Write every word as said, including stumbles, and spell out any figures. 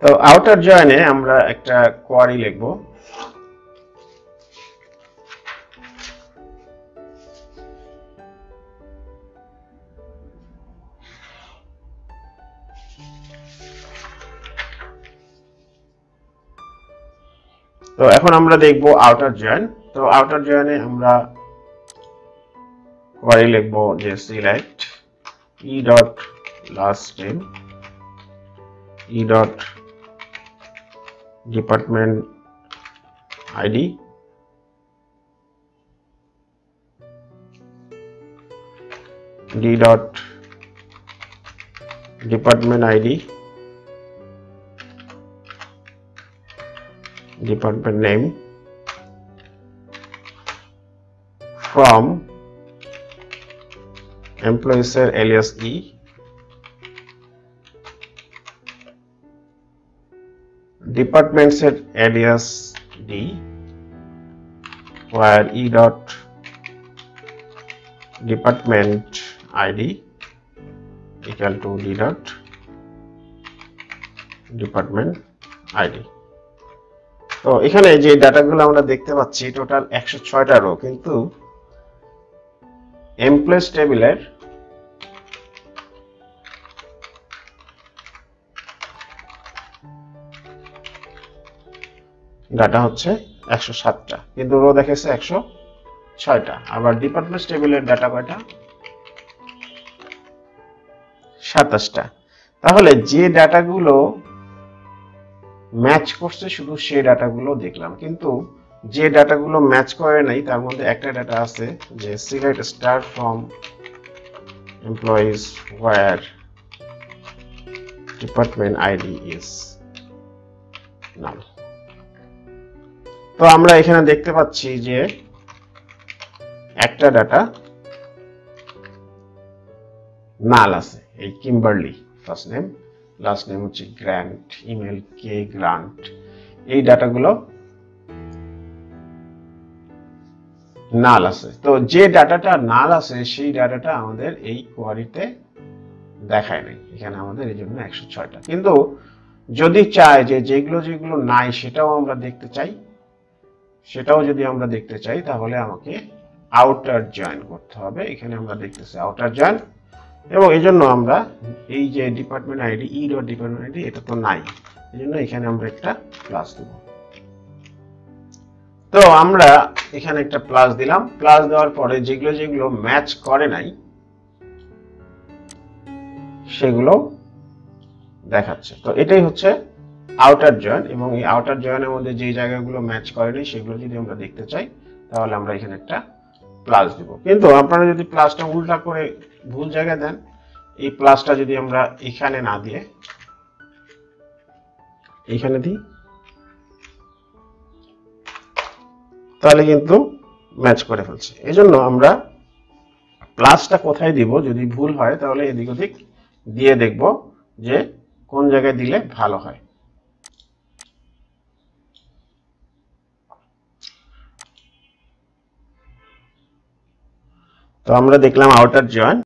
তো আউটার জয়েনে আমরা একটা কোয়ারি লিখব। তো এখন আমরা দেখব আউটার জয়েন। তো আউটার জয়েনে আমরা কোয়ারি লিখব যে select E dot last name E dot department ID D dot department ID department name from employees alias e departments alias d where e dot department id equal to d dot department id। তো এখানে যে ডাটাগুলো আমরা দেখতে পাচ্ছি total একশো ছয়টা rho, কিন্তু এমপ্লয়িজ টেবিলের ডাটা হচ্ছে একশো সাতটা, কিন্তু রো দেখেছে একশো ছয়টা। আবার ডিপার্টমেন্ট টেবিলের ডাটা কয়টা? সাতাশটা। তাহলে যে ডাটাগুলো ম্যাচ করছে শুধু সেই ডাটাগুলো দেখলাম, কিন্তু যে ডাটাগুলো ম্যাচ করে নাই তার মধ্যে একটা ডাটা আছে যে select star from employees where department ID is null. তো আমরা এখানে দেখতে পাচ্ছি যে একটা ডাটা নাল আছে, এই Kimberly first name, last name হচ্ছে গ্র্যান্ট, ইমেল কে গ্রান্ট, এই ডাটাগুলো নাল আছে। তো যে ডাটাটা নাল আছে সেই ডাটাটা আমাদের এই কোয়ারিতে দেখায় নাই, এখানে আমাদের এই জন্য একশো ছয়টা। কিন্তু যদি চাই যে যেগুলো যেগুলো নাই সেটাও আমরা দেখতে চাই, সেটাও যদি আমরা দেখতে চাই তাহলে আমাকে আউটার জয়েন করতে হবে। এখানে আমরা দেখতেছি আউটার জয়েন, এবং এই জন্য আমরা এই যে department ID E dot department ID এটা তো নাই, এই জন্য এখানে আমরা একটা প্লাস দেব। তো আমরা এখানে একটা প্লাস দিলাম। প্লাস দেওয়ার পরে যেগুলো যেগুলো ম্যাচ করে নাই সেগুলো দেখাচ্ছে। তো এটাই হচ্ছে আউটার জয়েন, এবং এই আউটার জয়েনের মধ্যে যে জায়গাগুলো ম্যাচ করে নাই সেগুলো যদি আমরা দেখতে চাই তাহলে আমরা এখানে একটা প্লাস দিব। কিন্তু আপনারা যদি প্লাসটা উল্টা করে ভুল জায়গায় দেন, এই প্লাসটা যদি আমরা এখানে না দিয়ে এখানে দিই তাহলে কিন্তু ম্যাচ করে ফেলছে। এই জন্য আমরা প্লাসটা কোথায় দিব যদি ভুল হয় তাহলে এদিক ওদিক দিয়ে দেখব যে কোন জায়গায় দিলে ভালো হয়। তো আমরা দেখলাম আউটার জয়েন।